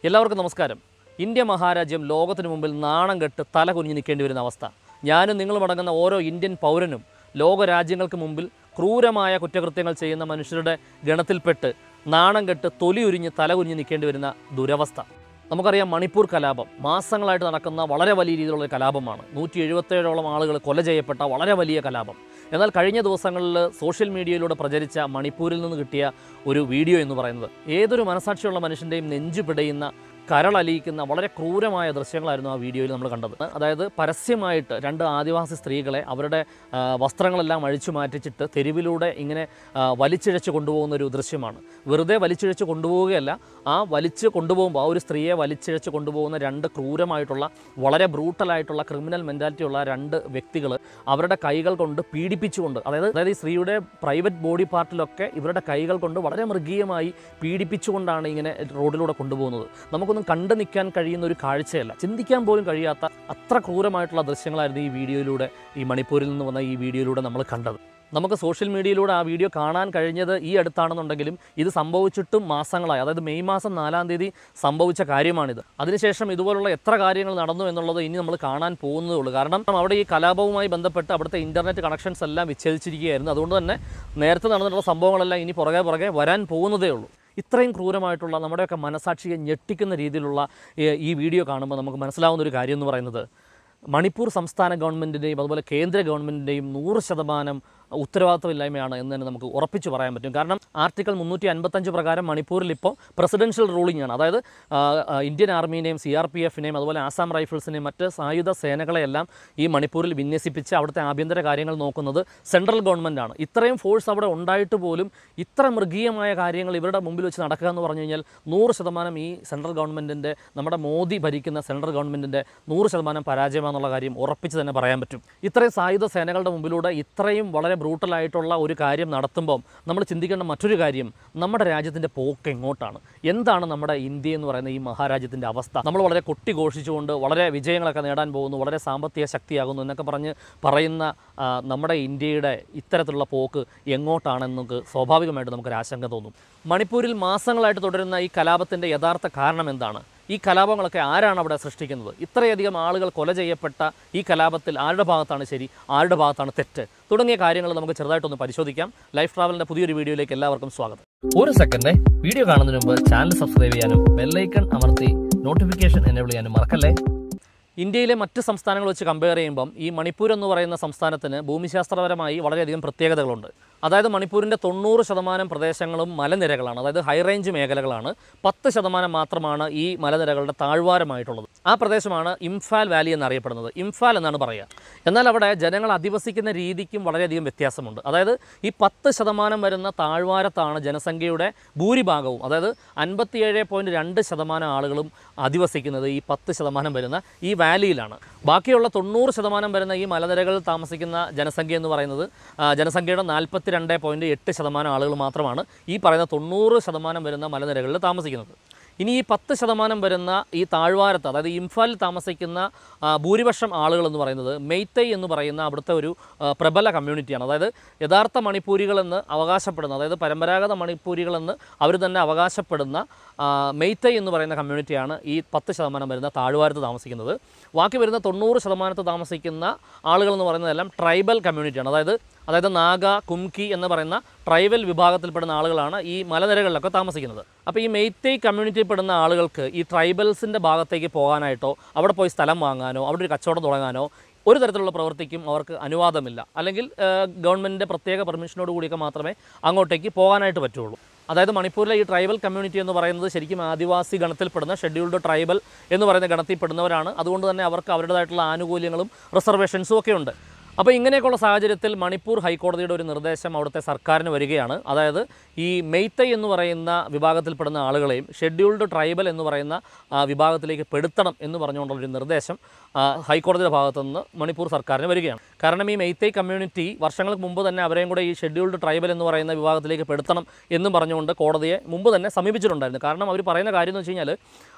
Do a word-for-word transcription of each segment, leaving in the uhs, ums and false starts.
എല്ലാവർക്കും നമസ്കാരം. ഇന്ത്യ മഹാരാജ്യം ലോകത്തിനു മുമ്പിൽ നാണം കെട്ട് തല കുനിഞ്ഞു നിൽക്കേണ്ടി വരുന്ന അവസ്ഥ. ഞാനും നിങ്ങളും അടങ്ങുന്ന ഓരോ ഇന്ത്യൻ പൗരനും ലോകരാജ്യങ്ങൾക്ക് മുമ്പിൽ ക്രൂരമായ കുറ്റകൃത്യങ്ങൾ ചെയ്യുന്ന മനുഷ്യരുടെ ഗണത്തിൽപ്പെട്ട് നാണം കെട്ട് തൊലി ഉരിഞ്ഞ് തല കുനിഞ്ഞു നിൽക്കേണ്ടി വരുന്ന ദുരവസ്ഥ. നമുക്കറിയാം, മണിപ്പൂർ കലാപം മാസങ്ങളായിട്ട് നടക്കുന്ന വളരെ വലിയ രീതിയിലുള്ള കലാപമാണ്. നൂറ്റി എഴുപത്തേഴോളം ആളുകൾ കൊല ചെയ്യപ്പെട്ട വളരെ വലിയ കലാപം. എന്നാൽ കഴിഞ്ഞ ദിവസങ്ങളിൽ സോഷ്യൽ മീഡിയയിലൂടെ പ്രചരിച്ച മണിപ്പൂരിൽ നിന്ന് കിട്ടിയ ഒരു വീഡിയോ എന്ന് പറയുന്നത് ഏതൊരു മനസാക്ഷിയുള്ള മനുഷ്യൻ്റെയും നെഞ്ചു പിടയുന്ന, കരളലിയിക്കുന്ന വളരെ ക്രൂരമായ ദൃശ്യങ്ങളായിരുന്നു ആ വീഡിയോയിൽ നമ്മൾ കണ്ടത്. അതായത് പരസ്യമായിട്ട് രണ്ട് ആദിവാസി സ്ത്രീകളെ അവരുടെ വസ്ത്രങ്ങളെല്ലാം അഴിച്ചു മാറ്റിച്ചിട്ട് തെരുവിലൂടെ ഇങ്ങനെ വലിച്ചിഴച്ച് കൊണ്ടുപോകുന്ന ഒരു ദൃശ്യമാണ്. വെറുതെ വലിച്ചിഴച്ച് കൊണ്ടുപോവുകയല്ല, ആ വലിച്ച് കൊണ്ടുപോകുമ്പോൾ ആ ഒരു സ്ത്രീയെ വലിച്ചിഴച്ച് കൊണ്ടുപോകുന്ന രണ്ട് ക്രൂരമായിട്ടുള്ള വളരെ ബ്രൂട്ടലായിട്ടുള്ള ക്രിമിനൽ മെൻറ്റാലിറ്റിയുള്ള രണ്ട് വ്യക്തികൾ അവരുടെ കൈകൾ കൊണ്ട് പീഡിപ്പിച്ചുകൊണ്ട്, അതായത് അതായത് ഈ സ്ത്രീയുടെ പ്രൈവറ്റ് ബോഡി പാർട്ടിലൊക്കെ ഇവരുടെ കൈകൾ കൊണ്ട് വളരെ മൃഗീയമായി പീഡിപ്പിച്ചുകൊണ്ടാണ് ഇങ്ങനെ റോഡിലൂടെ കൊണ്ടുപോകുന്നത്. നമുക്ക് കണ്ടു നിൽക്കാൻ കഴിയുന്ന ഒരു കാഴ്ചയല്ല, ചിന്തിക്കാൻ പോലും കഴിയാത്ത അത്ര ക്രൂരമായിട്ടുള്ള ദൃശ്യങ്ങളായിരുന്നു ഈ വീഡിയോയിലൂടെ, ഈ മണിപ്പൂരിൽ നിന്ന് വന്ന ഈ വീഡിയോയിലൂടെ നമ്മൾ കണ്ടത്. നമുക്ക് സോഷ്യൽ മീഡിയയിലൂടെ ആ വീഡിയോ കാണാൻ കഴിഞ്ഞത് ഈ അടുത്താണെന്നുണ്ടെങ്കിലും ഇത് സംഭവിച്ചിട്ടും മാസങ്ങളായി. അതായത് മെയ് മാസം നാലാം തീയതി സംഭവിച്ച കാര്യമാണിത്. അതിനുശേഷം ഇതുപോലുള്ള എത്ര കാര്യങ്ങൾ നടന്നു എന്നുള്ളത് ഇനി നമ്മൾ കാണാൻ പോകുന്നതേ ഉള്ളൂ. കാരണം അവിടെ ഈ കലാപവുമായി ബന്ധപ്പെട്ട് അവിടുത്തെ ഇൻ്റർനെറ്റ് കണക്ഷൻസ് എല്ലാം വിച്ഛേദിച്ചിരിക്കുകയായിരുന്നു. അതുകൊണ്ട് തന്നെ നേരത്തെ നടന്നിട്ടുള്ള സംഭവങ്ങളെല്ലാം ഇനി പുറകെ പുറകെ വരാൻ പോകുന്നതേ ഉള്ളൂ. ഇത്രയും ക്രൂരമായിട്ടുള്ള നമ്മുടെയൊക്കെ മനസാക്ഷിയെ ഞെട്ടിക്കുന്ന രീതിയിലുള്ള ഈ വീഡിയോ കാണുമ്പോൾ നമുക്ക് മനസ്സിലാവുന്ന ഒരു കാര്യം എന്ന് പറയുന്നത്, മണിപ്പൂർ സംസ്ഥാന ഗവൺമെൻറ്റിൻ്റെയും അതുപോലെ കേന്ദ്ര ഗവൺമെൻറ്റിൻ്റെയും നൂറ് ശതമാനം ഉത്തരവാദിത്തമില്ലായ്മയാണ് എന്ന് തന്നെ നമുക്ക് ഉറപ്പിച്ച് പറയാൻ പറ്റും. കാരണം ആർട്ടിക്കിൾ മുന്നൂറ്റി അൻപത്തഞ്ച് പ്രകാരം മണിപ്പൂരിൽ ഇപ്പോൾ പ്രസിഡൻഷ്യൽ റൂളിംഗ് ആണ്. അതായത് ഇന്ത്യൻ ആർമീനെയും സി ആർ പി എഫിനെയും അതുപോലെ ആസാം റൈഫിൾസിനെയും മറ്റ് സായുധ സേനകളെയെല്ലാം ഈ മണിപ്പൂരിൽ വിന്യസിപ്പിച്ച് അവിടുത്തെ ആഭ്യന്തര കാര്യങ്ങൾ നോക്കുന്നത് സെൻട്രൽ ഗവൺമെൻറ്റാണ്. ഇത്രയും ഫോഴ്സ് അവിടെ ഉണ്ടായിട്ട് പോലും ഇത്ര മൃഗീയമായ കാര്യങ്ങൾ ഇവരുടെ മുമ്പിൽ വെച്ച് നടക്കുക എന്ന് പറഞ്ഞു കഴിഞ്ഞാൽ നൂറ് ശതമാനം ഈ സെൻട്രൽ ഗവൺമെൻറ്റിൻ്റെ, നമ്മുടെ മോദി ഭരിക്കുന്ന സെൻട്രൽ ഗവൺമെൻറ്റിൻ്റെ നൂറ് ശതമാനം പരാജയമാണെന്നുള്ള കാര്യം ഉറപ്പിച്ച് തന്നെ പറയാൻ പറ്റും. ഇത്രയും സായുധ സേനകളുടെ മുമ്പിലൂടെ ഇത്രയും വളരെ ബ്രൂട്ടലായിട്ടുള്ള ഒരു കാര്യം നടത്തുമ്പം നമ്മൾ ചിന്തിക്കേണ്ട മറ്റൊരു കാര്യം, നമ്മുടെ രാജ്യത്തിൻ്റെ പോക്ക് എങ്ങോട്ടാണ്, എന്താണ് നമ്മുടെ ഇന്ത്യ എന്ന് പറയുന്ന ഈ മഹാരാജ്യത്തിൻ്റെ അവസ്ഥ. നമ്മൾ വളരെ കൊട്ടിഘോഷിച്ചുകൊണ്ട് വളരെ വിജയങ്ങളൊക്കെ നേടാൻ പോകുന്നു, വളരെ സാമ്പത്തിക ശക്തിയാകുന്നു എന്നൊക്കെ പറഞ്ഞ് പറയുന്ന നമ്മുടെ ഇന്ത്യയുടെ ഇത്തരത്തിലുള്ള പോക്ക് എങ്ങോട്ടാണെന്നൊക്കെ സ്വാഭാവികമായിട്ട് നമുക്കൊരു ആശങ്ക തോന്നും. മണിപ്പൂരിൽ മാസങ്ങളായിട്ട് തുടരുന്ന ഈ കലാപത്തിൻ്റെ യഥാർത്ഥ കാരണം എന്താണ്? ഈ കലാപങ്ങളൊക്കെ ആരാണ് അവിടെ സൃഷ്ടിക്കുന്നത്? ഇത്രയധികം ആളുകൾ കൊല ചെയ്യപ്പെട്ട ഈ കലാപത്തിൽ ആരുടെ ഭാഗത്താണ് ശരി, ആരുടെ ഭാഗത്താണ് തെറ്റ് തുടങ്ങിയ കാര്യങ്ങൾ നമുക്ക് ചെറുതായിട്ടൊന്ന് പരിശോധിക്കാം. ലൈഫ് ട്രാവലിൻ്റെ പുതിയൊരു വീഡിയോയിലേക്ക് എല്ലാവർക്കും സ്വാഗതം. ഒരു സെക്കൻഡ്, വീഡിയോ കാണുന്നതിന് മുമ്പ് ചാനൽ സബ്സ്ക്രൈബ് ചെയ്യാനും ബെല്ലൈക്കൺ അമർത്തി നോട്ടിഫിക്കേഷൻ എനേബിൾ ചെയ്യാനും മറക്കല്ലേ. ഇന്ത്യയിലെ മറ്റ് സംസ്ഥാനങ്ങൾ വെച്ച് കമ്പയർ ചെയ്യുമ്പം ഈ മണിപ്പൂർ എന്ന് പറയുന്ന സംസ്ഥാനത്തിന് ഭൂമിശാസ്ത്രപരമായി വളരെയധികം പ്രത്യേകതകളുണ്ട്. അതായത് മണിപ്പൂരിൻ്റെ തൊണ്ണൂറ് ശതമാനം പ്രദേശങ്ങളും മലനിരകളാണ്, അതായത് ഹൈ റേഞ്ച് മേഖലകളാണ്. പത്ത് ശതമാനം മാത്രമാണ് ഈ മലനിരകളുടെ താഴ്വാരമായിട്ടുള്ളത്. ആ പ്രദേശമാണ് ഇംഫാൽ വാലി എന്നറിയപ്പെടുന്നത്. ഇംഫാൽ എന്നാണ് പറയുക. എന്നാൽ അവിടെ ജനങ്ങൾ അധിവസിക്കുന്ന രീതിക്കും വളരെയധികം വ്യത്യാസമുണ്ട്. അതായത് ഈ പത്ത് ശതമാനം വരുന്ന താഴ്വാരത്താണ് ജനസംഖ്യയുടെ ഭൂരിഭാഗവും, അതായത് അൻപത്തിയേഴ് പോയിൻറ്റ് രണ്ട് ശതമാനം ആളുകളും അധിവസിക്കുന്നത് ഈ പത്ത് ശതമാനം വരുന്ന ഈ വാലിയിലാണ്. ബാക്കിയുള്ള തൊണ്ണൂറ് ശതമാനം വരുന്ന ഈ മലനിരകളിൽ താമസിക്കുന്ന ജനസംഖ്യ എന്ന് പറയുന്നത് ജനസംഖ്യയുടെ നാൽപ്പത്തി രണ്ട് പോയിൻറ്റ് എട്ട് ശതമാനം ആളുകൾ മാത്രമാണ് ഈ പറയുന്ന തൊണ്ണൂറ് ശതമാനം വരുന്ന മലനിരകളിൽ താമസിക്കുന്നത്. ഇനി ഈ പത്ത് ശതമാനം വരുന്ന ഈ താഴ്വാരത്ത്, അതായത് ഇംഫാലിൽ താമസിക്കുന്ന ഭൂരിപക്ഷം ആളുകൾ എന്ന് പറയുന്നത് മെയ്തൈ എന്ന് പറയുന്ന അവിടുത്തെ ഒരു പ്രബല കമ്മ്യൂണിറ്റിയാണ്. അതായത് യഥാർത്ഥ മണിപ്പൂരികളെന്ന് അവകാശപ്പെടുന്ന, അതായത് പരമ്പരാഗത മണിപ്പൂരികളെന്ന് അവർ തന്നെ അവകാശപ്പെടുന്ന മെയ്തൈ എന്ന് പറയുന്ന കമ്മ്യൂണിറ്റിയാണ് ഈ പത്ത് ശതമാനം വരുന്ന താഴ്വാരത്ത് താമസിക്കുന്നത്. ബാക്കി വരുന്ന തൊണ്ണൂറ് ശതമാനത്ത് താമസിക്കുന്ന ആളുകൾ എന്ന് പറയുന്നതെല്ലാം ട്രൈബൽ കമ്മ്യൂണിറ്റിയാണ്. അതായത് അതായത് നാഗ, കുംകി എന്ന് പറയുന്ന ട്രൈബൽ വിഭാഗത്തിൽപ്പെടുന്ന ആളുകളാണ് ഈ മലനിരകളിലൊക്കെ താമസിക്കുന്നത്. അപ്പോൾ ഈ മെയ്തൈ കമ്മ്യൂണിറ്റിയിൽപ്പെടുന്ന ആളുകൾക്ക് ഈ ട്രൈബൽസിൻ്റെ ഭാഗത്തേക്ക് പോകാനായിട്ടോ അവിടെ പോയി സ്ഥലം വാങ്ങാനോ അവിടെ ഒരു കച്ചവടം തുടങ്ങാനോ ഒരു തരത്തിലുള്ള പ്രവൃത്തിക്കും അവർക്ക് അനുവാദമില്ല. അല്ലെങ്കിൽ ഗവൺമെൻറ്റിൻ്റെ പ്രത്യേക പെർമിഷനോട് കൂടിയൊക്കെ മാത്രമേ അങ്ങോട്ടേക്ക് പോകാനായിട്ട് പറ്റുള്ളൂ. അതായത് മണിപ്പൂരിലെ ഈ ട്രൈബൽ കമ്മ്യൂണിറ്റി എന്ന് പറയുന്നത് ശരിക്കും ആദിവാസി ഗണത്തിൽപ്പെടുന്ന ഷെഡ്യൂൾഡ് ട്രൈബൽ എന്ന് പറയുന്ന ഗണത്തിൽപ്പെടുന്നവരാണ്. അതുകൊണ്ട് തന്നെ അവർക്ക് അവരുടേതായിട്ടുള്ള ആനുകൂല്യങ്ങളും റിസർവേഷൻസും ഒക്കെ ഉണ്ട്. അപ്പോൾ ഇങ്ങനെയൊക്കെയുള്ള സാഹചര്യത്തിൽ മണിപ്പൂർ ഹൈക്കോടതിയുടെ ഒരു നിർദ്ദേശം അവിടുത്തെ സർക്കാരിന് വരികയാണ്. അതായത് ഈ മെയ്തൈ എന്ന് പറയുന്ന വിഭാഗത്തിൽപ്പെടുന്ന ആളുകളെയും ഷെഡ്യൂൾഡ് ട്രൈബൽ എന്ന് പറയുന്ന വിഭാഗത്തിലേക്ക് പെടുത്തണം എന്ന് പറഞ്ഞുകൊണ്ടുള്ളൊരു നിർദ്ദേശം ഹൈക്കോടതിയുടെ ഭാഗത്തുനിന്ന് മണിപ്പൂർ സർക്കാരിന് വരികയാണ്. കാരണം ഈ മെയ്തൈ കമ്മ്യൂണിറ്റി വർഷങ്ങൾക്ക് മുമ്പ് തന്നെ അവരെയും കൂടെ ഈ ഷെഡ്യൂൾഡ് ട്രൈബൽ എന്ന് പറയുന്ന വിഭാഗത്തിലേക്ക് പെടുത്തണം എന്നും പറഞ്ഞുകൊണ്ട് കോടതിയെ മുമ്പ് തന്നെ സമീപിച്ചിട്ടുണ്ടായിരുന്നു. കാരണം അവർ പറയുന്ന കാര്യം എന്ന് വെച്ച് കഴിഞ്ഞാൽ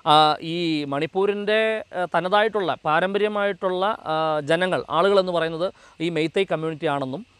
ഈ മണിപ്പൂരിൻ്റെ തനതായിട്ടുള്ള പാരമ്പര്യമായിട്ടുള്ള ജനങ്ങൾ, ആളുകളെന്ന് പറയുന്നത് ഈ മെയ്തൈ കമ്മ്യൂണിറ്റി ആണെന്നും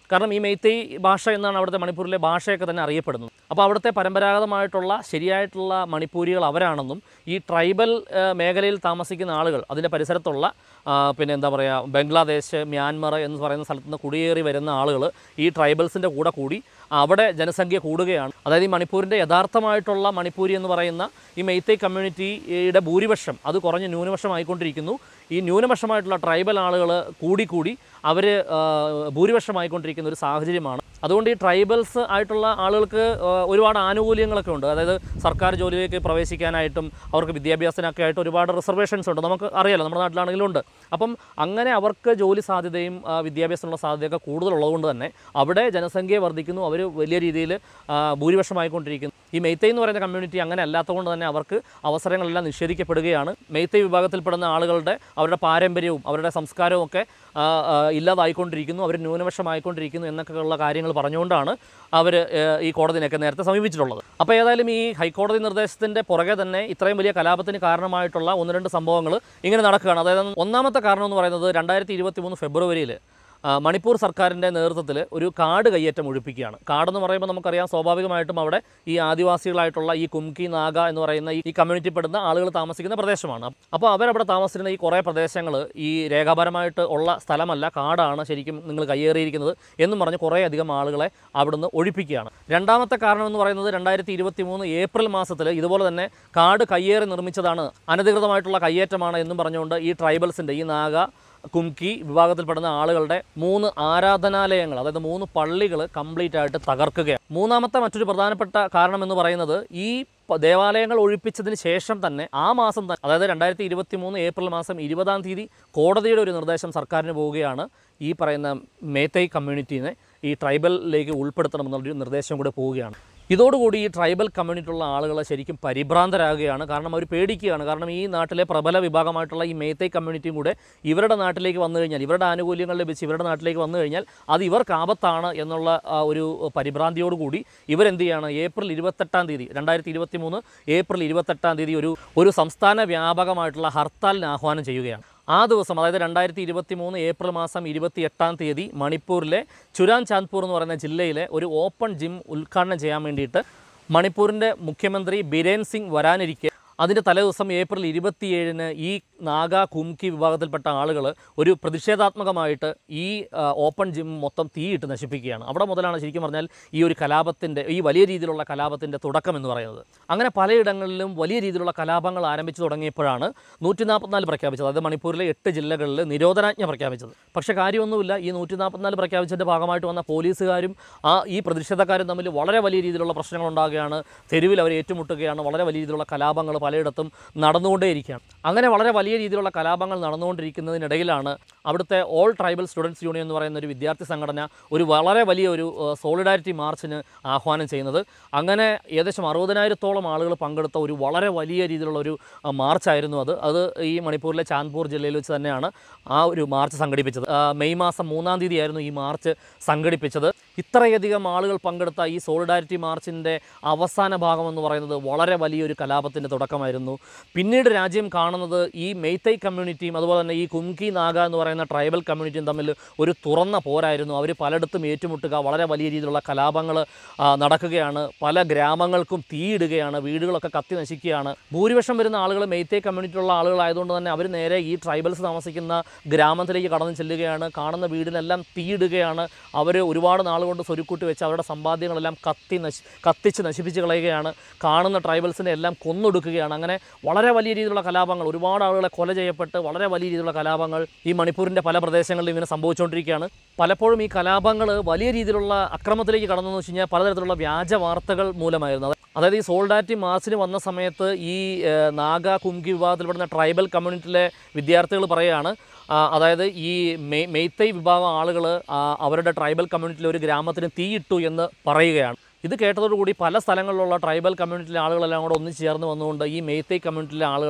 കാരണം ഈ മെയ്തൈ ഭാഷ എന്നാണ് അവിടുത്തെ മണിപ്പൂരിലെ ഭാഷയൊക്കെ തന്നെ അറിയപ്പെടുന്നത്. അപ്പോൾ അവിടുത്തെ പരമ്പരാഗതമായിട്ടുള്ള ശരിയായിട്ടുള്ള മണിപ്പൂരികൾ അവരാണെന്നും ഈ ട്രൈബൽ മേഖലയിൽ താമസിക്കുന്ന ആളുകൾ അതിൻ്റെ പരിസരത്തുള്ള പിന്നെ എന്താ പറയുക ബംഗ്ലാദേശ്, മ്യാൻമർ എന്ന് പറയുന്ന സ്ഥലത്ത് നിന്ന് കുടിയേറി വരുന്ന ആളുകൾ ഈ ട്രൈബൽസിൻ്റെ കൂടെ കൂടി അവിടെ ജനസംഖ്യ കൂടുകയാണ്. അതായത് ഈ മണിപ്പൂരിൻ്റെ യഥാർത്ഥമായിട്ടുള്ള മണിപ്പൂരി എന്ന് പറയുന്ന ഈ മെയ്തൈ കമ്മ്യൂണിറ്റിയുടെ ഭൂരിപക്ഷം അത് കുറഞ്ഞ് ന്യൂനപക്ഷമായിക്കൊണ്ടിരിക്കുന്നു. ഈ ന്യൂനപക്ഷമായിട്ടുള്ള ട്രൈബൽ ആളുകൾ കൂടിക്കൂടി അവർ ഭൂരിപക്ഷമായിക്കൊണ്ടിരിക്കുന്ന ഒരു സാഹചര്യമാണ്. അതുകൊണ്ട് ഈ ട്രൈബൽസ് ആയിട്ടുള്ള ആളുകൾക്ക് ഒരുപാട് ആനുകൂല്യങ്ങളൊക്കെ ഉണ്ട്. അതായത് സർക്കാർ ജോലിയിലേക്ക് പ്രവേശിക്കാനായിട്ടും അവർക്ക് വിദ്യാഭ്യാസത്തിനൊക്കെ ആയിട്ട് ഒരുപാട് റിസർവേഷൻസ് ഉണ്ട്. നമുക്ക് അറിയാലോ, നമ്മുടെ നാട്ടിലാണെങ്കിലും ഉണ്ട്. അപ്പം അങ്ങനെ അവർക്ക് ജോലി സാധ്യതയും വിദ്യാഭ്യാസത്തിനുള്ള സാധ്യതയൊക്കെ കൂടുതലുള്ളതുകൊണ്ട് തന്നെ അവിടെ ജനസംഖ്യ വർദ്ധിക്കുന്നു. അവർ വലിയ രീതിയിൽ ഭൂരിപക്ഷമായിക്കൊണ്ടിരിക്കുന്നു. ഈ മെയ്തൈ എന്ന് പറയുന്ന കമ്മ്യൂണിറ്റി അങ്ങനെ അല്ലാത്തതുകൊണ്ട് തന്നെ അവർക്ക് അവസരങ്ങളെല്ലാം നിഷേധിക്കപ്പെടുകയാണ്. മെയ്തൈ വിഭാഗത്തിൽപ്പെടുന്ന ആളുകളുടെ അവരുടെ പാരമ്പര്യവും അവരുടെ സംസ്കാരവും ഒക്കെ ഇല്ലാതായിക്കൊണ്ടിരിക്കുന്നു, അവർ ന്യൂനപക്ഷമായിക്കൊണ്ടിരിക്കുന്നു എന്നൊക്കെയുള്ള കാര്യങ്ങൾ പറഞ്ഞുകൊണ്ടാണ് അവർ ഈ കോടതിനെയൊക്കെ നേരത്തെ സമീപിച്ചിട്ടുള്ളത്. അപ്പോൾ ഏതായാലും ഈ ഹൈക്കോടതി നിർദ്ദേശത്തിൻ്റെ പുറകെ തന്നെ ഇത്രയും വലിയ കലാപത്തിന് കാരണമായിട്ടുള്ള ഒന്ന് രണ്ട് സംഭവങ്ങൾ ഇങ്ങനെ നടക്കുകയാണ്. അതായത് ഒന്നാമത്തെ കാരണം എന്ന് പറയുന്നത് രണ്ടായിരത്തി ഇരുപത്തി മൂന്ന് ഫെബ്രുവരിയിൽ മണിപ്പൂർ സർക്കാരിൻ്റെ നേതൃത്വത്തിൽ ഒരു കാട് കയ്യേറ്റം ഒഴിപ്പിക്കുകയാണ്. കാടെന്ന് പറയുമ്പോൾ നമുക്കറിയാം, സ്വാഭാവികമായിട്ടും അവിടെ ഈ ആദിവാസികളായിട്ടുള്ള ഈ കുംകി, നാഗ എന്ന് പറയുന്ന ഈ കമ്മ്യൂണിറ്റിപ്പെടുന്ന ആളുകൾ താമസിക്കുന്ന പ്രദേശമാണ്. അപ്പോൾ അവരവിടെ താമസിക്കുന്ന ഈ കുറേ പ്രദേശങ്ങൾ ഈ രേഖാപരമായിട്ട് ഉള്ള സ്ഥലമല്ല, കാടാണ് ശരിക്കും നിങ്ങൾ കയ്യേറിയിരിക്കുന്നത് എന്നും പറഞ്ഞ് കുറേ അധികം ആളുകളെ അവിടുന്ന് ഒഴിപ്പിക്കുകയാണ്. രണ്ടാമത്തെ കാരണം എന്ന് പറയുന്നത് രണ്ടായിരത്തി ഇരുപത്തി മൂന്ന് ഏപ്രിൽ മാസത്തിൽ ഇതുപോലെ തന്നെ കാട് കയ്യേറി നിർമ്മിച്ചതാണ്, അനധികൃതമായിട്ടുള്ള കയ്യേറ്റമാണ് എന്നും പറഞ്ഞുകൊണ്ട് ഈ ട്രൈബൽസിൻ്റെ ഈ നാഗ, കുംകി വിഭാഗത്തിൽപ്പെടുന്ന ആളുകളുടെ മൂന്ന് ആരാധനാലയങ്ങൾ, അതായത് മൂന്ന് പള്ളികൾ കംപ്ലീറ്റ് ആയിട്ട് തകർക്കുകയാണ്. മൂന്നാമത്തെ മറ്റൊരു പ്രധാനപ്പെട്ട കാരണം എന്ന് പറയുന്നത് ഈ ദേവാലയങ്ങൾ ഒഴിപ്പിച്ചതിന് ശേഷം തന്നെ ആ മാസം തന്നെ, അതായത് രണ്ടായിരത്തി ഇരുപത്തി മൂന്ന് ഏപ്രിൽ മാസം ഇരുപതാം തീയതി കോടതിയുടെ ഒരു നിർദ്ദേശം സർക്കാരിന് പോവുകയാണ്. ഈ പറയുന്ന മെയ്തൈ കമ്മ്യൂണിറ്റീനെ ഈ ട്രൈബലിലേക്ക് ഉൾപ്പെടുത്തണമെന്നുള്ളൊരു നിർദ്ദേശം കൂടെ പോവുകയാണ്. ഇതോടുകൂടി ഈ ട്രൈബൽ കമ്മ്യൂണിറ്റിയുള്ള ആളുകൾ ശരിക്കും പരിഭ്രാന്തരാകുകയാണ്. കാരണം അവർ പേടിക്കുകയാണ്. കാരണം ഈ നാട്ടിലെ പ്രബല വിഭാഗമായിട്ടുള്ള ഈ മെയ്തൈ കമ്മ്യൂണിറ്റിയും കൂടെ ഇവരുടെ നാട്ടിലേക്ക് വന്നു കഴിഞ്ഞാൽ, ഇവരുടെ ആനുകൂല്യങ്ങൾ ലഭിച്ച് ഇവരുടെ നാട്ടിലേക്ക് വന്നു കഴിഞ്ഞാൽ അത് ഇവർക്ക് ആപത്താണ് എന്നുള്ള ഒരു പരിഭ്രാന്തിയോടുകൂടി ഇവരെന്ത് ചെയ്യാണ്, ഏപ്രിൽ ഇരുപത്തെട്ടാം തീയതി രണ്ടായിരത്തി ഇരുപത്തി മൂന്ന് ഏപ്രിൽ ഇരുപത്തെട്ടാം തീയതി ഒരു ഒരു സംസ്ഥാന വ്യാപകമായിട്ടുള്ള ഹർത്താലിന് ആഹ്വാനം ചെയ്യുകയാണ്. ആ ദിവസം, അതായത് രണ്ടായിരത്തി ഇരുപത്തി മൂന്ന് ഏപ്രിൽ മാസം ഇരുപത്തി എട്ടാം തീയതി മണിപ്പൂരിലെ ചുരാൻ ചാന്ദ്പൂർ എന്ന് പറയുന്ന ജില്ലയിലെ ഒരു ഓപ്പൺ ജിം ഉദ്ഘാടനം ചെയ്യാൻ വേണ്ടിയിട്ട് മണിപ്പൂരിൻ്റെ മുഖ്യമന്ത്രി ബിരേൻ സിംഗ് വരാനിരിക്കെ അതിൻ്റെ തലേദിവസം ഏപ്രിൽ ഇരുപത്തിയേഴിന് ഈ നാഗ, കുംകി വിഭാഗത്തിൽപ്പെട്ട ആളുകൾ ഒരു പ്രതിഷേധാത്മകമായിട്ട് ഈ ഓപ്പൺ ജിം മൊത്തം തീയിട്ട് നശിപ്പിക്കുകയാണ്. അവിടെ മുതലാണ് ശരിക്കും പറഞ്ഞാൽ ഈ ഒരു കലാപത്തിൻ്റെ, ഈ വലിയ രീതിയിലുള്ള കലാപത്തിൻ്റെ തുടക്കം എന്ന് പറയുന്നത്. അങ്ങനെ പലയിടങ്ങളിലും വലിയ രീതിയിലുള്ള കലാപങ്ങൾ ആരംഭിച്ചു തുടങ്ങിയപ്പോഴാണ് നൂറ്റി നാൽപ്പത്തിനാല് പ്രഖ്യാപിച്ചത്. അതായത് മണിപ്പൂരിലെ എട്ട് ജില്ലകളിൽ നിരോധനാജ്ഞ പ്രഖ്യാപിച്ചത്. പക്ഷേ കാര്യമൊന്നുമില്ല, ഈ നൂറ്റി നാൽപ്പത്തിനാല് പ്രഖ്യാപിച്ചതിൻ്റെ ഭാഗമായിട്ട് വന്ന പോലീസുകാരും ആ ഈ പ്രതിഷേധക്കാരും തമ്മിൽ വളരെ വലിയ രീതിയിലുള്ള പ്രശ്നങ്ങൾ ഉണ്ടാകുകയാണ്. തെരുവിൽ അവർ ഏറ്റുമുട്ടുകയാണ്. വളരെ വലിയ രീതിയിലുള്ള കലാപങ്ങൾ പലയിടത്തും നടന്നുകൊണ്ടേയിരിക്കുകയാണ്. അങ്ങനെ വളരെ വലിയ രീതിയിലുള്ള കലാപങ്ങൾ നടന്നുകൊണ്ടിരിക്കുന്നതിനിടയിലാണ് അവിടുത്തെ ഓൾ ട്രൈബൽ സ്റ്റുഡൻസ് യൂണിയൻ എന്ന് പറയുന്ന ഒരു വിദ്യാർത്ഥി സംഘടന ഒരു വളരെ വലിയ ഒരു സോളിഡാരിറ്റി മാർച്ചിന് ആഹ്വാനം ചെയ്യുന്നത്. അങ്ങനെ ഏകദേശം അറുപതിനായിരത്തോളം ആളുകൾ പങ്കെടുത്ത ഒരു വളരെ വലിയ രീതിയിലുള്ള ഒരു മാർച്ചായിരുന്നു അത്. അത് ഈ മണിപ്പൂരിലെ ചാന്ദ്പൂർ ജില്ലയിൽ വെച്ച് തന്നെയാണ് ആ ഒരു മാർച്ച് സംഘടിപ്പിച്ചത്. മെയ് മാസം മൂന്നാം തീയതി ആയിരുന്നു ഈ മാർച്ച് സംഘടിപ്പിച്ചത്. ഇത്രയധികം ആളുകൾ പങ്കെടുത്ത ഈ സോളിഡാരിറ്റി മാർച്ചിൻ്റെ അവസാന ഭാഗം എന്ന് പറയുന്നത് വളരെ വലിയൊരു കലാപത്തിൻ്റെ തുടക്കമായിരുന്നു. പിന്നീട് രാജ്യം കാണുന്നത് ഈ മെയ്തൈ കമ്മ്യൂണിറ്റിയും അതുപോലെ തന്നെ ഈ കുംകി, നാഗ എന്ന് പറയുന്ന ട്രൈബൽ കമ്മ്യൂണിറ്റിയും തമ്മിൽ ഒരു തുറന്ന പോരായിരുന്നു. അവർ പലയിടത്തും ഏറ്റുമുട്ടുക, വളരെ വലിയ രീതിയിലുള്ള കലാപങ്ങൾ നടക്കുകയാണ്. പല ഗ്രാമങ്ങൾക്കും തീയിടുകയാണ്, വീടുകളൊക്കെ കത്തി നശിക്കുകയാണ്. ഭൂരിപക്ഷം വരുന്ന ആളുകൾ മെയ്തൈ കമ്മ്യൂണിറ്റിയുള്ള ആളുകളായതുകൊണ്ട് തന്നെ അവർ നേരെ ഈ ട്രൈബൽസ് താമസിക്കുന്ന ഗ്രാമത്തിലേക്ക് കടന്നു ചെല്ലുകയാണ്. കാണുന്ന വീടിനെല്ലാം തീയിടുകയാണ്. അവർ ഒരുപാട് നാളുകൊണ്ട് സ്വരുക്കൂട്ടി വെച്ച് അവരുടെ സമ്പാദ്യങ്ങളെല്ലാം കത്തി നശി കത്തിച്ച് നശിപ്പിച്ച് കളയുകയാണ്. കാണുന്ന ട്രൈബൽസിനെ എല്ലാം കൊന്നൊടുക്കുകയാണ്. അങ്ങനെ വളരെ വലിയ രീതിയിലുള്ള കലാപങ്ങൾ, ഒരുപാട് ആളുകളെ കൊല ചെയ്യപ്പെട്ട് വളരെ വലിയ രീതിയിലുള്ള കലാപങ്ങൾ ഈ മണിപ്പൂരിൻ്റെ പല പ്രദേശങ്ങളിലും ഇങ്ങനെ സംഭവിച്ചുകൊണ്ടിരിക്കുകയാണ്. പലപ്പോഴും ഈ കലാപങ്ങൾ വലിയ രീതിയിലുള്ള അക്രമത്തിലേക്ക് കടന്നെന്ന് വെച്ച് കഴിഞ്ഞാൽ പലതരത്തിലുള്ള വ്യാജ വാർത്തകൾ മൂലമായിരുന്നു. അതായത് ഈ സോളിഡാരിറ്റി മാർച്ചിന് വന്ന സമയത്ത് ഈ നാഗ, കുംകി വിഭാഗത്തിൽപ്പെടുന്ന ട്രൈബൽ കമ്മ്യൂണിറ്റിയിലെ വിദ്യാർത്ഥികൾ പറയുകയാണ്, അതായത് ഈ മെയ് മെയ്തൈ വിഭാഗം ആളുകൾ അവരുടെ ട്രൈബൽ കമ്മ്യൂണിറ്റിയിലെ ഒരു ഗ്രാമത്തിന് തീയിട്ടു എന്ന് പറയുകയാണ്. ഇത് കേട്ടതോടുകൂടി പല സ്ഥലങ്ങളിലുള്ള ട്രൈബൽ കമ്മ്യൂണിറ്റിയിലെ ആളുകളെല്ലാം കൂടെ ഒന്നിച്ച് ചേർന്ന് വന്നുകൊണ്ട് ഈ മെയ്തൈ കമ്മ്യൂണിറ്റിയിലെ ആളുകളെ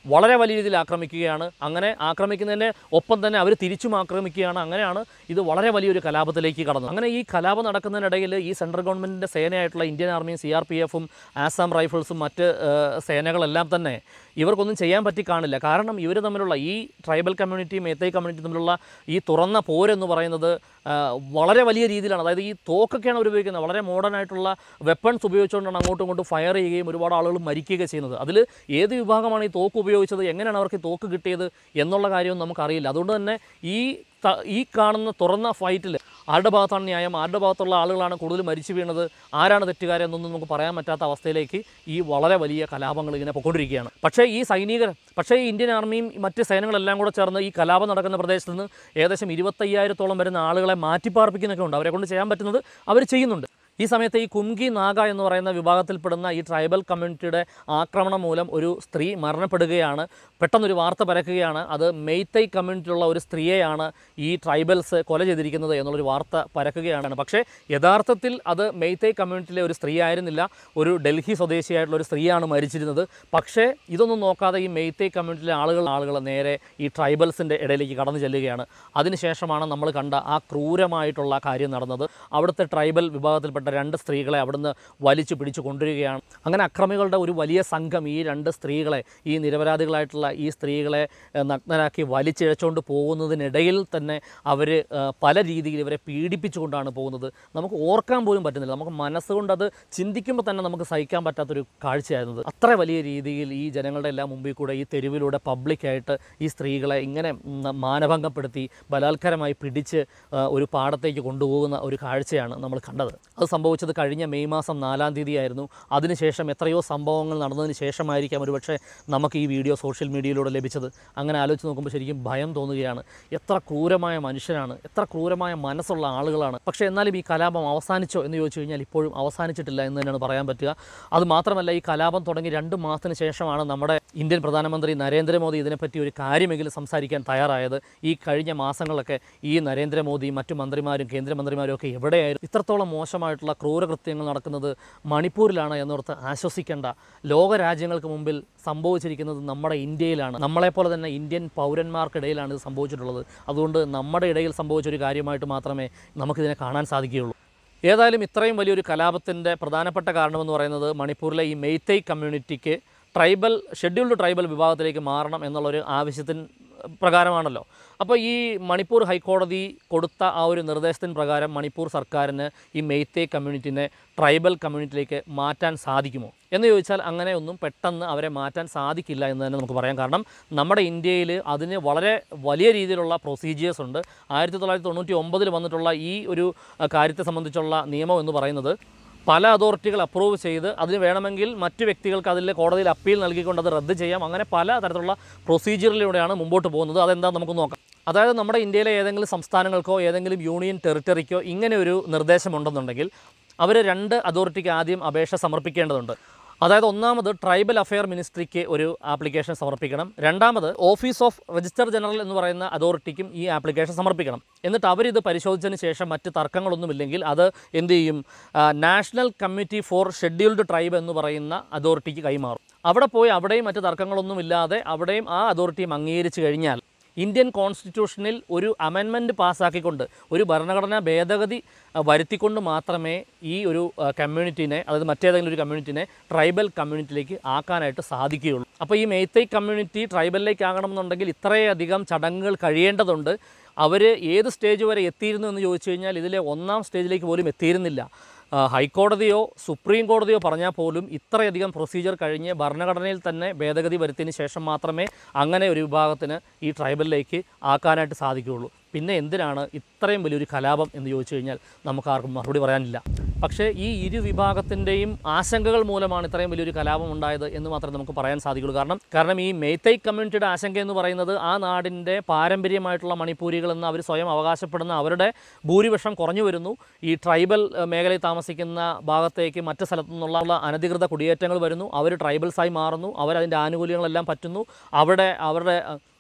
വളരെ വലിയ രീതിയിൽ ആക്രമിക്കുകയാണ്. അങ്ങനെ ആക്രമിക്കുന്നതിന് ഒപ്പം തന്നെ അവർ തിരിച്ചും ആക്രമിക്കുകയാണ്. അങ്ങനെയാണ് ഇത് വളരെ വലിയൊരു കലാപത്തിലേക്ക് കടന്നത്. അങ്ങനെ ഈ കലാപം നടക്കുന്നതിനിടയിൽ ഈ സെൻട്രൽ ഗവൺമെൻറ്റിൻ്റെ സേനയായിട്ടുള്ള ഇന്ത്യൻ ആർമിയും സി ആർ പി എഫും ആസാം റൈഫിൾസും മറ്റ് സേനകളെല്ലാം തന്നെ ഇവർക്കൊന്നും ചെയ്യാൻ പറ്റി കാണില്ല. കാരണം ഇവർ തമ്മിലുള്ള ഈ ട്രൈബൽ കമ്മ്യൂണിറ്റി മേത്തൈ കമ്മ്യൂണിറ്റി തമ്മിലുള്ള ഈ തുറന്ന പോരെന്ന് പറയുന്നത് വളരെ വലിയ രീതിയിലാണ്. അതായത് ഈ തോക്കൊക്കെയാണ് അവർ ഉപയോഗിക്കുന്നത്. വളരെ മോഡേൺ ആയിട്ടുള്ള വെപ്പൺസ് ഉപയോഗിച്ചുകൊണ്ടാണ് അങ്ങോട്ടും ഇങ്ങോട്ടും ഫയർ ചെയ്യുകയും ഒരുപാട് ആളുകൾ മരിക്കുകയൊക്കെ ചെയ്യുന്നത്. അതിൽ ഏത് വിഭാഗമാണ് ഈ തോക്ക് ഉപയോഗിച്ചത്, എങ്ങനെയാണ് അവർക്ക് തോക്ക് കിട്ടിയത് എന്നുള്ള കാര്യമൊന്നും നമുക്കറിയില്ല. അതുകൊണ്ട് തന്നെ ഈ ഈ കാണുന്ന തുറന്ന ഫൈറ്റിൽ ആരുടെ ഭാഗത്താണ് ന്യായം, ആരുടെ ഭാഗത്തുള്ള ആളുകളാണ് കൂടുതൽ മരിച്ചു വീണത്, ആരാണ് തെറ്റുകാരൻ എന്നൊന്നും നമുക്ക് പറയാൻ പറ്റാത്ത അവസ്ഥയിലേക്ക് ഈ വളരെ വലിയ കലാപങ്ങൾ ഇങ്ങനെ പൊയ്ക്കൊണ്ടിരിക്കുകയാണ്. പക്ഷേ ഈ സൈനികർ പക്ഷേ ഈ ഇന്ത്യൻ ആർമിയും മറ്റ് സേനകളെല്ലാം കൂടെ ചേർന്ന് ഈ കലാപം നടക്കുന്ന പ്രദേശത്ത് നിന്ന് ഏകദേശം ഇരുപത്തയ്യായിരത്തോളം വരുന്ന ആളുകളെ മാറ്റിപ്പാർപ്പിക്കുന്നൊക്കെ ഉണ്ട്. അവരെ കൊണ്ട് ചെയ്യാൻ പറ്റുന്നത് അവർ ചെയ്യുന്നുണ്ട്. ഈ സമയത്ത് ഈ കുംകി നാഗ എന്ന് പറയുന്ന വിഭാഗത്തിൽപ്പെടുന്ന ഈ ട്രൈബൽ കമ്മ്യൂണിറ്റിയുടെ ആക്രമണം മൂലം ഒരു സ്ത്രീ മരണപ്പെടുകയാണ്. പെട്ടെന്നൊരു വാർത്ത പരക്കുകയാണ്. അത് മെയ്തൈ കമ്മ്യൂണിറ്റിയുള്ള ഒരു സ്ത്രീയെയാണ് ഈ ട്രൈബൽസ് കൊല ചെയ്തിരിക്കുന്നത് എന്നുള്ളൊരു വാർത്ത പരക്കുകയാണ്. പക്ഷേ യഥാർത്ഥത്തിൽ അത് മെയ്തൈ കമ്മ്യൂണിറ്റിയിലെ ഒരു സ്ത്രീ ആയിരുന്നില്ല, ഒരു ഡൽഹി സ്വദേശിയായിട്ടുള്ള ഒരു സ്ത്രീയാണ് മരിച്ചിരുന്നത്. പക്ഷേ ഇതൊന്നും നോക്കാതെ ഈ മെയ്തൈ കമ്മ്യൂണിറ്റിയിലെ ആളുകൾ ആളുകൾ നേരെ ഈ ട്രൈബൽസിൻ്റെ ഇടയിലേക്ക് കടന്നു ചെല്ലുകയാണ്. അതിനുശേഷമാണ് നമ്മൾ കണ്ട ആ ക്രൂരമായിട്ടുള്ള കാര്യം നടന്നത്. അവിടുത്തെ ട്രൈബൽ വിഭാഗത്തിൽപ്പെട്ട രണ്ട് സ്ത്രീകളെ അവിടുന്ന് വലിച്ചു പിടിച്ചു കൊണ്ടുവരികയാണ്. അങ്ങനെ അക്രമികളുടെ ഒരു വലിയ സംഘം ഈ രണ്ട് സ്ത്രീകളെ, ഈ നിരപരാധികളായിട്ടുള്ള ഈ സ്ത്രീകളെ നഗ്നരാക്കി വലിച്ചിഴച്ചുകൊണ്ട് പോകുന്നതിനിടയിൽ തന്നെ അവർ പല രീതിയിൽ ഇവരെ പീഡിപ്പിച്ചുകൊണ്ടാണ് പോകുന്നത്. നമുക്ക് ഓർക്കാൻ പോലും പറ്റുന്നില്ല. നമുക്ക് മനസ്സുകൊണ്ട് അത് ചിന്തിക്കുമ്പോൾ തന്നെ നമുക്ക് സഹിക്കാൻ പറ്റാത്തൊരു കാഴ്ചയായിരുന്നത്. അത്ര വലിയ രീതിയിൽ ഈ ജനങ്ങളുടെ എല്ലാം മുമ്പിൽ കൂടെ ഈ തെരുവിലൂടെ പബ്ലിക്കായിട്ട് ഈ സ്ത്രീകളെ ഇങ്ങനെ മാനഭംഗപ്പെടുത്തി ബലാത്കാരമായി പിടിച്ച് ഒരു പാടത്തേക്ക് കൊണ്ടുപോകുന്ന ഒരു കാഴ്ചയാണ് നമ്മൾ കണ്ടത്. അത് സംഭവിച്ചത് കഴിഞ്ഞ മെയ് മാസം നാലാം തീയതി ആയിരുന്നു. അതിനുശേഷം എത്രയോ സംഭവങ്ങൾ നടന്നതിന് ശേഷമായിരിക്കാം ഒരുപക്ഷെ നമുക്ക് ഈ വീഡിയോ സോഷ്യൽ മീഡിയയിലൂടെ ലഭിച്ചത്. അങ്ങനെ ആലോചിച്ച് നോക്കുമ്പോൾ ശരിക്കും ഭയം തോന്നുകയാണ്. എത്ര ക്രൂരമായ മനുഷ്യരാണ്, എത്ര ക്രൂരമായ മനസ്സുള്ള ആളുകളാണ്. പക്ഷേ എന്നാലും ഈ കലാപം അവസാനിച്ചോ എന്ന് ചോദിച്ചു കഴിഞ്ഞാൽ ഇപ്പോഴും അവസാനിച്ചിട്ടില്ല എന്ന് തന്നെയാണ് പറയാൻ പറ്റുക. അതുമാത്രമല്ല, ഈ കലാപം തുടങ്ങി രണ്ട് മാസത്തിന് ശേഷമാണ് നമ്മുടെ ഇന്ത്യൻ പ്രധാനമന്ത്രി നരേന്ദ്രമോദി ഇതിനെപ്പറ്റി ഒരു കാര്യമെങ്കിലും സംസാരിക്കാൻ തയ്യാറായത്. ഈ കഴിഞ്ഞ മാസങ്ങളൊക്കെ ഈ നരേന്ദ്രമോദിയും മറ്റു മന്ത്രിമാരും കേന്ദ്രമന്ത്രിമാരും ഒക്കെ എവിടെയായിരുന്നു? ഇത്രത്തോളം മോശമായിട്ടുള്ള ക്രൂരകൃത്യങ്ങൾ നടക്കുന്നത് മണിപ്പൂരിലാണ് എന്നോർത്ത് ആശ്വസിക്കേണ്ട. ലോകരാജ്യങ്ങൾക്ക് മുമ്പിൽ സംഭവിച്ചിരിക്കുന്നത് നമ്മുടെ ഇന്ത്യയിലാണ്. നമ്മളെപ്പോലെ തന്നെ ഇന്ത്യൻ പൗരന്മാർക്കിടയിലാണ് ഇത് സംഭവിച്ചിട്ടുള്ളത്. അതുകൊണ്ട് നമ്മുടെ ഇടയിൽ സംഭവിച്ചൊരു കാര്യമായിട്ട് മാത്രമേ നമുക്കിതിനെ കാണാൻ സാധിക്കുകയുള്ളൂ. ഏതായാലും ഇത്രയും വലിയൊരു കലാപത്തിൻ്റെ പ്രധാനപ്പെട്ട കാരണമെന്ന് പറയുന്നത് മണിപ്പൂരിലെ ഈ മെയ്തൈ കമ്മ്യൂണിറ്റിക്ക് ട്രൈബൽ ഷെഡ്യൂൾഡ് ട്രൈബൽ വിഭാഗത്തിലേക്ക് മാറണം എന്നുള്ളൊരു ആവശ്യത്തിന് പ്രകാരമാണല്ലോ. അപ്പോൾ ഈ മണിപ്പൂർ ഹൈക്കോടതി കൊടുത്ത ആ ഒരു നിർദ്ദേശത്തിന് പ്രകാരം മണിപ്പൂർ സർക്കാരിന് ഈ മെയ്തൈ കമ്മ്യൂണിറ്റിനെ ട്രൈബൽ കമ്മ്യൂണിറ്റിയിലേക്ക് മാറ്റാൻ സാധിക്കുമോ എന്ന് ചോദിച്ചാൽ അങ്ങനെയൊന്നും പെട്ടെന്ന് അവരെ മാറ്റാൻ സാധിക്കില്ല എന്ന് തന്നെ നമുക്ക് പറയാം. കാരണം നമ്മുടെ ഇന്ത്യയിൽ അതിന് വളരെ വലിയ രീതിയിലുള്ള പ്രൊസീജിയേഴ്സ് ഉണ്ട്. ആയിരത്തി തൊള്ളായിരത്തി തൊണ്ണൂറ്റി ഒമ്പതിൽ വന്നിട്ടുള്ള ഈ ഒരു കാര്യത്തെ സംബന്ധിച്ചുള്ള നിയമം എന്ന് പറയുന്നത് പല അതോറിറ്റികൾ അപ്രൂവ് ചെയ്ത് അതിന് വേണമെങ്കിൽ മറ്റു വ്യക്തികൾക്ക് അതിൽ കോടതിയിൽ അപ്പീൽ നൽകിക്കൊണ്ട് അത് റദ്ദ് ചെയ്യാം. അങ്ങനെ പല തരത്തിലുള്ള പ്രൊസീജിയറിലൂടെയാണ് മുമ്പോട്ട് പോകുന്നത്. അതെന്താ നമുക്ക് നോക്കാം. അതായത് നമ്മുടെ ഇന്ത്യയിലെ ഏതെങ്കിലും സംസ്ഥാനങ്ങൾക്കോ ഏതെങ്കിലും യൂണിയൻ ടെറിട്ടറിക്കോ ഇങ്ങനെ ഒരു നിർദ്ദേശമുണ്ടെന്നുണ്ടെങ്കിൽ അവർ രണ്ട് അതോറിറ്റിക്ക് ആദ്യം അപേക്ഷ സമർപ്പിക്കേണ്ടതുണ്ട്. അതായത് ഒന്നാമത് ട്രൈബൽ അഫെയർ മിനിസ്ട്രിക്ക് ഒരു ആപ്ലിക്കേഷൻ സമർപ്പിക്കണം. രണ്ടാമത് ഓഫീസ് ഓഫ് രജിസ്ട്രാർ ജനറൽ എന്ന് പറയുന്ന അതോറിറ്റിക്കും ഈ ആപ്ലിക്കേഷൻ സമർപ്പിക്കണം. എന്നിട്ട് അവരിത് പരിശോധിച്ചതിന് ശേഷം മറ്റ് തർക്കങ്ങളൊന്നുമില്ലെങ്കിൽ അത് എന്ത് ചെയ്യും? National committee for scheduled tribe എന്ന് പറയുന്ന അതോറിറ്റിക്ക് കൈമാറും. അവിടെ പോയി അവിടെയും മറ്റ് തർക്കങ്ങളൊന്നുമില്ലാതെ അവിടെയും ആ അതോറിറ്റിയും അംഗീകരിച്ച് കഴിഞ്ഞാൽ ഇന്ത്യൻ കോൺസ്റ്റിറ്റ്യൂഷനിൽ ഒരു അമെൻമെൻറ്റ് പാസ്സാക്കിക്കൊണ്ട് ഒരു ഭരണഘടനാ ഭേദഗതി വരുത്തിക്കൊണ്ട് മാത്രമേ ഈ ഒരു കമ്മ്യൂണിറ്റീനെ, അതായത് മറ്റേതെങ്കിലും ഒരു കമ്മ്യൂണിറ്റിനെ ട്രൈബൽ കമ്മ്യൂണിറ്റിയിലേക്ക് ആക്കാനായിട്ട് സാധിക്കുകയുള്ളൂ. അപ്പോൾ ഈ മെയ്തൈ കമ്മ്യൂണിറ്റി ട്രൈബലിലേക്ക് ആകണമെന്നുണ്ടെങ്കിൽ ഇത്രയധികം ചടങ്ങുകൾ കഴിയേണ്ടതുണ്ട്. അവർ ഏത് സ്റ്റേജ് വരെ എത്തിയിരുന്നു എന്ന് ചോദിച്ചു കഴിഞ്ഞാൽ ഇതിലെ ഒന്നാം സ്റ്റേജിലേക്ക് പോലും എത്തിയിരുന്നില്ല. ഹൈക്കോടതിയോ സുപ്രീം കോടതിയോ പറഞ്ഞാൽ പോലും ഇത്രയധികം പ്രൊസീജിയർ കഴിഞ്ഞ് ഭരണഘടനയിൽ തന്നെ ഭേദഗതി വരുത്തിയതിന് ശേഷം മാത്രമേ അങ്ങനെ ഒരു വിഭാഗത്തിന് ഈ ട്രൈബലിലേക്ക് ആക്കാനായിട്ട് സാധിക്കുകയുള്ളൂ. പിന്നെ എന്തിനാണ് ഇത്രയും വലിയൊരു കലാപം എന്ന് ചോദിച്ചു കഴിഞ്ഞാൽ നമുക്കാർക്കും മറുപടി പറയാനില്ല. പക്ഷേ ഈ ഇരു വിഭാഗത്തിൻ്റെയും ആശങ്കകൾ മൂലമാണ് ഇത്രയും വലിയൊരു കലാപം ഉണ്ടായത് എന്ന് മാത്രമേ നമുക്ക് പറയാൻ സാധിക്കുള്ളൂ. കാരണം കാരണം ഈ മെയ്തൈ കമ്മ്യൂണിറ്റിയുടെ ആശങ്ക എന്ന് പറയുന്നത് ആ നാടിൻ്റെ പാരമ്പര്യമായിട്ടുള്ള മണിപ്പൂരികളെന്ന് അവർ സ്വയം അവകാശപ്പെടുന്ന അവരുടെ ഭൂരിപക്ഷം കുറഞ്ഞു വരുന്നു. ഈ ട്രൈബൽ മേഖലയിൽ താമസിക്കുന്ന ഭാഗത്തേക്ക് മറ്റ് സ്ഥലത്തു നിന്നുള്ള അനധികൃത കുടിയേറ്റങ്ങൾ വരുന്നു. അവർ ട്രൈബൽസായി മാറുന്നു. അവരതിൻ്റെ ആനുകൂല്യങ്ങളെല്ലാം പറ്റുന്നു. അവിടെ അവരുടെ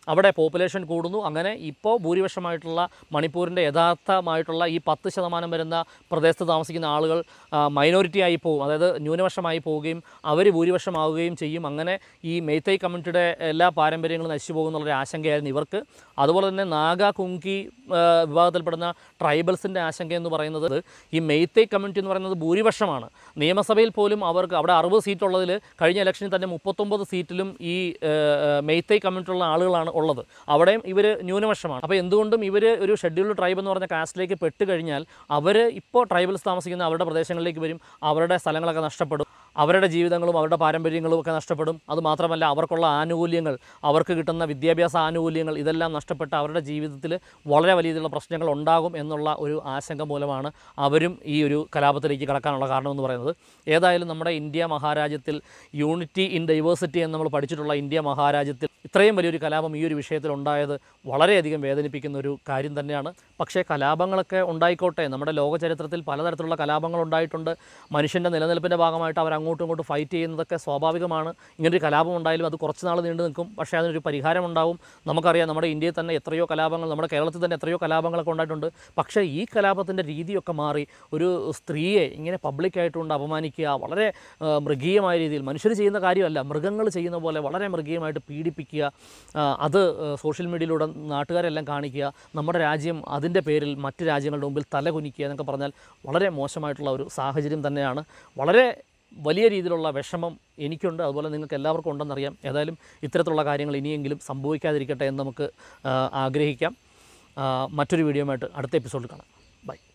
അവിടെ പോപ്പുലേഷൻ കൂടുന്നു. അങ്ങനെ ഇപ്പോൾ ഭൂരിപക്ഷമായിട്ടുള്ള മണിപ്പൂരിൻ്റെ യഥാർത്ഥമായിട്ടുള്ള ഈ പത്ത് ശതമാനം വരുന്ന പ്രദേശത്ത് താമസിക്കുന്ന ആളുകൾ മൈനോറിറ്റി ആയി പോകും, അതായത് ന്യൂനപക്ഷമായി പോവുകയും അവർ ഭൂരിപക്ഷമാവുകയും ചെയ്യും. അങ്ങനെ ഈ മെയ്തൈ കമ്മ്യൂണിറ്റിയുടെ എല്ലാ പാരമ്പര്യങ്ങളും നശിച്ചു പോകുന്നുള്ളൊരു ആശങ്കയായിരുന്നു ഇവർക്ക്. അതുപോലെ തന്നെ നാഗ, കുങ്കി വിഭാഗത്തിൽപ്പെടുന്ന ട്രൈബൽസിൻ്റെ ആശങ്ക എന്ന് പറയുന്നത് ഈ മെയ്തൈ കമ്മ്യൂണിറ്റി എന്ന് പറയുന്നത് ഭൂരിപക്ഷമാണ്. നിയമസഭയിൽ പോലും അവർക്ക് അവിടെ അറുപത് സീറ്റുള്ളതിൽ കഴിഞ്ഞ ഇലക്ഷനിൽ തന്നെ മുപ്പത്തൊമ്പത് സീറ്റിലും ഈ മെയ്തൈ കമ്മ്യൂണിറ്റിയുള്ള ആളുകളാണ് ഉള്ളത്. അവിടെയും ഇവർ ന്യൂനപക്ഷമാണ്. അപ്പോൾ എന്തുകൊണ്ടും ഇവർ ഒരു ഷെഡ്യൂൾഡ് ട്രൈബ് എന്ന് പറഞ്ഞ കാസ്റ്റിലേക്ക് പെട്ട് കഴിഞ്ഞാൽ അവർ ഇപ്പോൾ ട്രൈബൽസ് താമസിക്കുന്ന അവരുടെ പ്രദേശങ്ങളിലേക്ക് വരും, അവരുടെ സ്ഥലങ്ങളൊക്കെ നഷ്ടപ്പെടും, അവരുടെ ജീവിതങ്ങളും അവരുടെ പാരമ്പര്യങ്ങളും ഒക്കെ നഷ്ടപ്പെടും. അതുമാത്രമല്ല അവർക്കുള്ള ആനുകൂല്യങ്ങൾ, അവർക്ക് കിട്ടുന്ന വിദ്യാഭ്യാസ ആനുകൂല്യങ്ങൾ ഇതെല്ലാം നഷ്ടപ്പെട്ട് അവരുടെ ജീവിതത്തിൽ വളരെ വലിയ രീതിയിലുള്ള പ്രശ്നങ്ങൾ ഉണ്ടാകും എന്നുള്ള ഒരു ആശങ്ക മൂലമാണ് അവരും ഈ ഒരു കലാപത്തിലേക്ക് കടക്കാനുള്ള കാരണമെന്ന് പറയുന്നത്. ഏതായാലും നമ്മുടെ ഇന്ത്യ മഹാരാജ്യത്തിൽ യൂണിറ്റി ഇൻ ഡൈവേഴ്സിറ്റി എന്ന് നമ്മൾ പഠിച്ചിട്ടുള്ള ഇന്ത്യ മഹാരാജ്യത്തിൽ ഇത്രയും വലിയൊരു കലാപം ഈ ഒരു വിഷയത്തിൽ ഉണ്ടായത് വളരെയധികം വേദനിപ്പിക്കുന്ന ഒരു കാര്യം തന്നെയാണ്. പക്ഷേ കലാപങ്ങളൊക്കെ ഉണ്ടായിക്കോട്ടെ, നമ്മുടെ ലോക ചരിത്രത്തിൽ പലതരത്തിലുള്ള കലാപങ്ങൾ ഉണ്ടായിട്ടുണ്ട്. മനുഷ്യൻ്റെ നിലനിൽപ്പിൻ്റെ ഭാഗമായിട്ട് അവർ അങ്ങോട്ടും ഇങ്ങോട്ടും ഫൈറ്റ് ചെയ്യുന്നതൊക്കെ സ്വാഭാവികമാണ്. ഇങ്ങനൊരു കലാപം ഉണ്ടായാലും അത് കുറച്ച് നാൾ നീണ്ടു നിൽക്കും, പക്ഷേ അതിനൊരു പരിഹാരം ഉണ്ടാവും. നമുക്കറിയാം നമ്മുടെ ഇന്ത്യയിൽ തന്നെ എത്രയോ കലാപങ്ങൾ, നമ്മുടെ കേരളത്തിൽ തന്നെ എത്രയോ കലാപങ്ങളൊക്കെ ഉണ്ടായിട്ടുണ്ട്. പക്ഷേ ഈ കലാപത്തിൻ്റെ രീതിയൊക്കെ മാറി ഒരു സ്ത്രീയെ ഇങ്ങനെ പബ്ലിക്കായിട്ടുകൊണ്ട് അപമാനിക്കുക, വളരെ മൃഗീയമായ രീതിയിൽ, മനുഷ്യർ ചെയ്യുന്ന കാര്യമല്ല, മൃഗങ്ങൾ ചെയ്യുന്ന പോലെ വളരെ മൃഗീയമായിട്ട് പീഡിപ്പിക്കുക, അത് സോഷ്യൽ മീഡിയയിലൂടെ നാട്ടുകാരെല്ലാം കാണിക്കുക, നമ്മുടെ രാജ്യം അതിൻ്റെ പേരിൽ മറ്റ് രാജ്യങ്ങളുടെ മുമ്പിൽ തലകുനിക്കുക എന്നൊക്കെ പറഞ്ഞാൽ വളരെ മോശമായിട്ടുള്ള ഒരു സാഹചര്യം തന്നെയാണ്. വളരെ വലിയ രീതിയിലുള്ള വിഷമം എനിക്കുണ്ട്, അതുപോലെ നിങ്ങൾക്ക് എല്ലാവർക്കും ഉണ്ടെന്നറിയാം. ഏതായാലും ഇത്തരത്തിലുള്ള കാര്യങ്ങൾ ഇനിയെങ്കിലും സംഭവിക്കാതിരിക്കട്ടെ എന്ന് നമുക്ക് ആഗ്രഹിക്കാം. മറ്റൊരു വീഡിയോയുമായിട്ട് അടുത്ത എപ്പിസോഡിൽ കാണാം. ബൈ.